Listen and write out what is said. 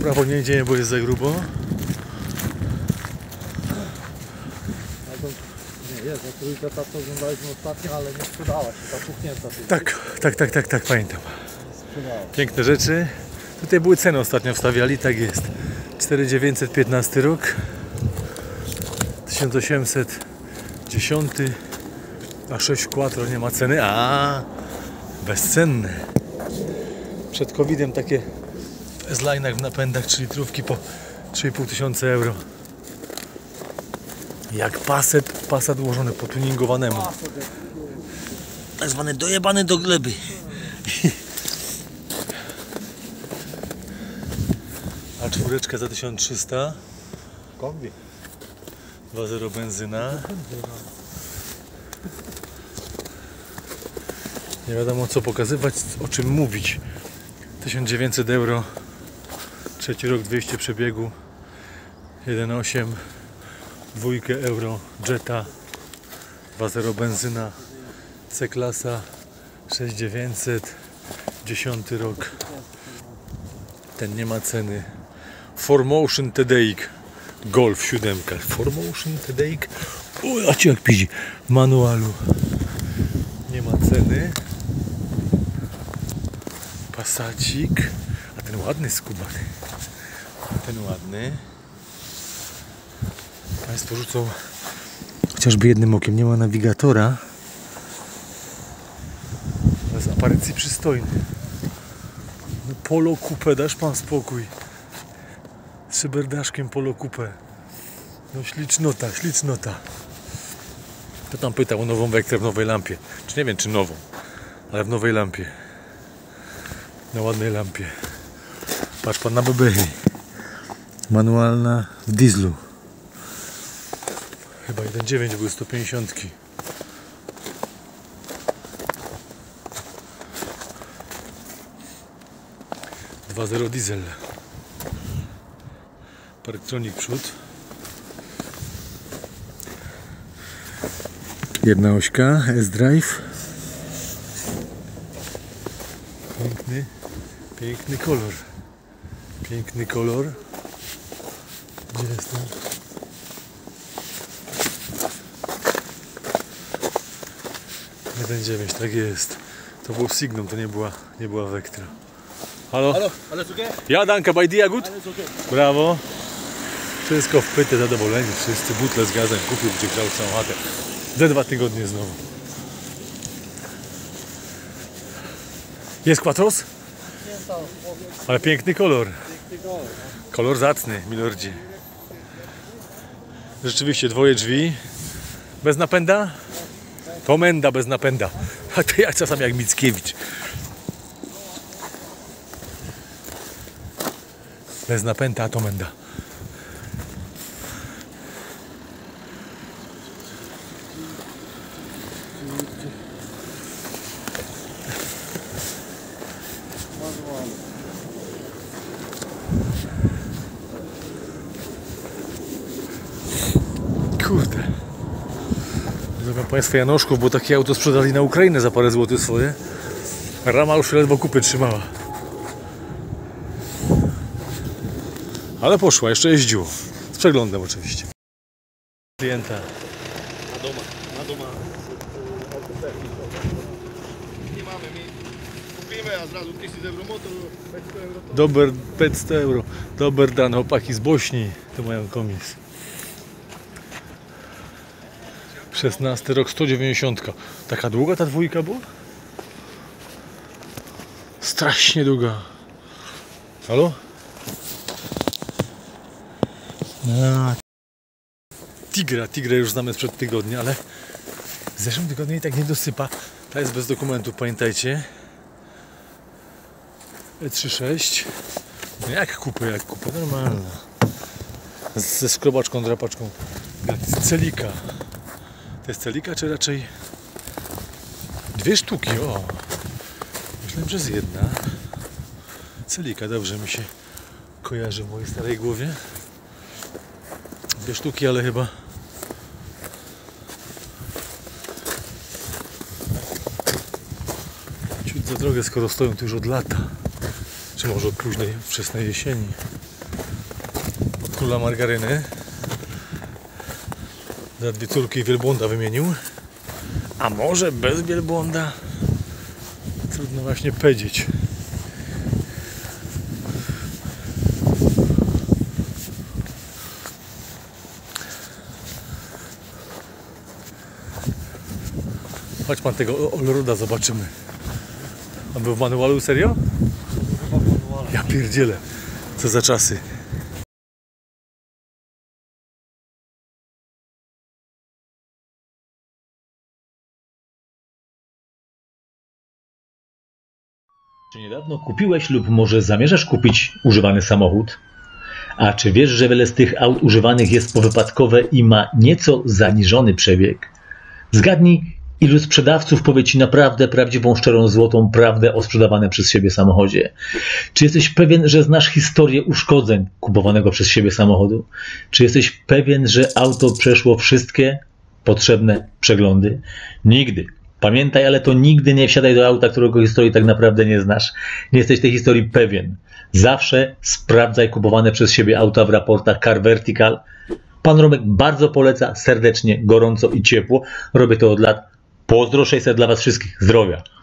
prawo nie idziemy, bo jest za grubo. Nie, jest, trójka ta co oglądaliśmy ostatnio, ale nie sprzedała się, ta puchnięta. Tak, pamiętam. Piękne rzeczy. Tutaj były ceny ostatnio wstawiali, tak jest. 4915 rok. 1810. A 6 quattro nie ma ceny. A bezcenne. Przed COVID-em takie w S-line'ach w napędach 3 litrówki po 3500 euro. Jak Passat ułożony po tuningowanemu. Tak zwany dojebany do gleby. A czwóreczka za 1300. Kombi. 2.0 benzyna. Nie wiadomo co pokazywać, o czym mówić. 1900 euro. Trzeci rok, 200 przebiegu. 1.8. 2 euro. Jetta. 2.0 benzyna. C-klasa. 6900. 10 rok. Ten nie ma ceny. 4Motion TDI. Golf 7. 4Motion TDI. O, a ci jak pizi. W manualu. Nie ma ceny. Passacik. A ten ładny skubany. Ten ładny. Państwo rzucą chociażby jednym okiem. Nie ma nawigatora. Ale z aparycji przystojny. No Polo Coupé, dasz pan spokój. Z szyberdaszkiem Polo Coupé. No ślicznota, ślicznota. To tam pytał o nową Vectrę w nowej lampie. Czy nie wiem czy nową, ale w nowej lampie. Na ładnej lampie. Patrz pan na bebery. Manualna w dieslu. Chyba 1.9 były 150. Zero diesel. Parktronik przód. Jedna ośka, S-Drive. Piękny kolor. Piękny kolor. Gdzie jest ten? Jeden 9, tak jest. To był Signum, to nie była Vectra. Halo? Halo, alles okay? Ja, danke, bei dir gut? Alles okay. Brawo. Wszystko w pyty, zadowoleni. Wszyscy butle z gazem kupił, gdzie grzał całą chatę. Za 2 tygodnie znowu. Jest Quattros? Ale piękny kolor. Kolor zacny, milordzie. Rzeczywiście dwoje drzwi. Bez napęda? To menda bez napęda. A to jak czasami jak Mickiewicz. Bez napęda, a to menda. Kurde. Zrobię Państwa Janoszków, bo takie auto sprzedali na Ukrainę za parę złotych swoje. Rama już ledwo kupy trzymała. Ale poszła, jeszcze jeździło. Z przeglądem oczywiście. Klienta. Na doma. Nie mamy, my kupimy, a zrazu 1000 euro motor, 500 euro to... Dober 500 euro. Dober dan, chłopaki z Bośni. To mają komis. 16 rok, 190. Taka długa ta dwójka była? Strasznie długa. Halo? Tigra już znamy sprzed tygodnia, ale w zeszłym tygodniu i tak nie dosypa. Ta jest bez dokumentów, pamiętajcie. E36. No jak kupę, normalna. Ze skrobaczką, drapaczką. Celika. To jest celika, czy raczej 2 sztuki? O! Myślałem, że jest jedna. Celika, dobrze mi się kojarzy w mojej starej głowie. 2 sztuki, ale chyba ciut za drogę, skoro stoją tu już od lata. Czy może od późnej, wczesnej jesieni. króla margaryny. Za 2 córki wielbłąda wymienił. A może bez wielbłąda? Trudno właśnie powiedzieć. Chodź pan tego Allroada zobaczymy. On był w manualu, serio? Ja pierdzielę. Co za czasy. Czy niedawno kupiłeś lub może zamierzasz kupić używany samochód? A czy wiesz, że wiele z tych aut używanych jest powypadkowe i ma nieco zaniżony przebieg? Zgadnij, ilu sprzedawców powie Ci naprawdę prawdziwą, szczerą, złotą prawdę o sprzedawanym przez siebie samochodzie? Czy jesteś pewien, że znasz historię uszkodzeń kupowanego przez siebie samochodu? Czy jesteś pewien, że auto przeszło wszystkie potrzebne przeglądy? Nigdy. Pamiętaj, ale to nigdy nie wsiadaj do auta, którego historii tak naprawdę nie znasz. Nie jesteś tej historii pewien. Zawsze sprawdzaj kupowane przez siebie auta w raportach Car Vertical. Pan Romek bardzo poleca, serdecznie, gorąco i ciepło. Robię to od lat. Pozdro 600 dla Was wszystkich. Zdrowia.